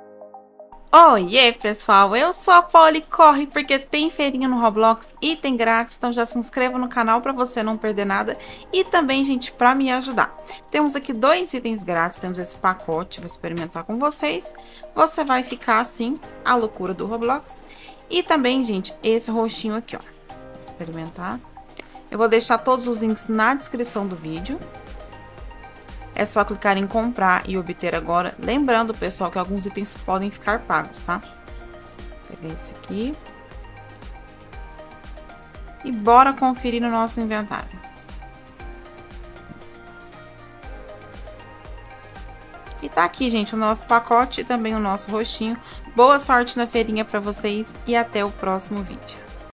Oiê, pessoal, eu sou a Polly, corre porque tem feirinha no Roblox e tem grátis, então já se inscreva no canal para você não perder nada e também, gente, para me ajudar. Temos aqui 2 itens grátis, temos esse pacote, vou experimentar com vocês. Você vai ficar assim, a loucura do Roblox. E também, gente, esse roxinho aqui, ó, vou experimentar. Eu vou deixar todos os links na descrição do vídeo. É só clicar em comprar e obter agora. Lembrando, pessoal, que alguns itens podem ficar pagos, tá? Peguei esse aqui. E bora conferir no nosso inventário. E tá aqui, gente, o nosso pacote e também o nosso roxinho. Boa sorte na feirinha pra vocês e até o próximo vídeo.